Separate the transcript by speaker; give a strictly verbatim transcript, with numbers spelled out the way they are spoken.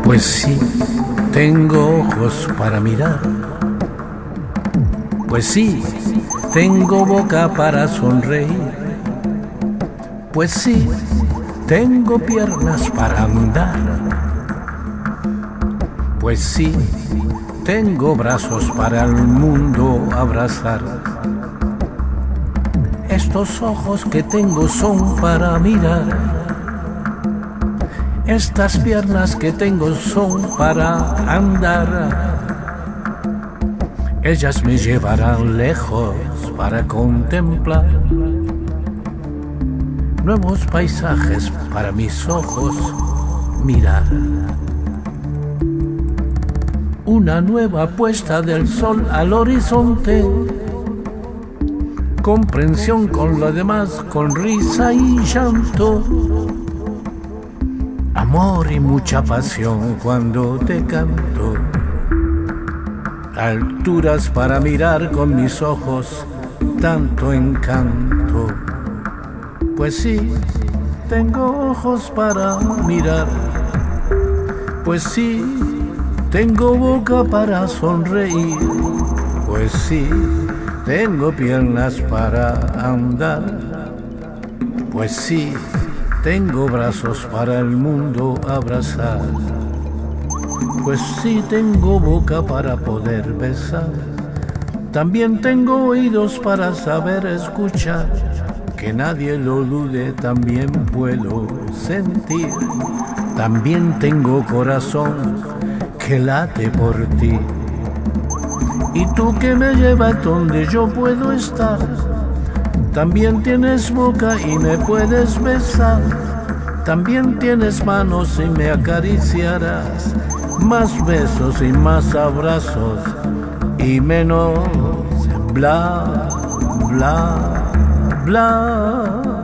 Speaker 1: Pues sí, tengo ojos para mirar. Pues sí, tengo boca para sonreír. Pues sí, tengo piernas para andar. Pues sí, tengo brazos para el mundo abrazar. Estos ojos que tengo son para mirar. Estas piernas que tengo son para andar. Ellas me llevarán lejos para contemplar nuevos paisajes para mis ojos mirar. Una nueva puesta del sol al horizonte. Comprensión con lo demás, con risa y llanto. Amor y mucha pasión cuando te canto. Alturas para mirar con mis ojos, tanto encanto. Pues sí, tengo ojos para mirar. Pues sí, tengo boca para sonreír. Pues sí, tengo piernas para andar. Pues sí, tengo brazos para el mundo abrazar. Pues sí, tengo boca para poder besar. También tengo oídos para saber escuchar. Que nadie lo dude, también puedo sentir. También tengo corazón que late por ti. Y tú que me llevas donde yo puedo estar. También tienes boca y me puedes besar. También tienes manos y me acariciarás. Más besos y más abrazos y menos bla, bla, bla.